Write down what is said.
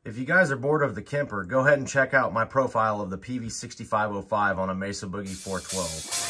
If you guys are bored of the Kemper, go ahead and check out my profile of the PV6505 on a Mesa Boogie 412.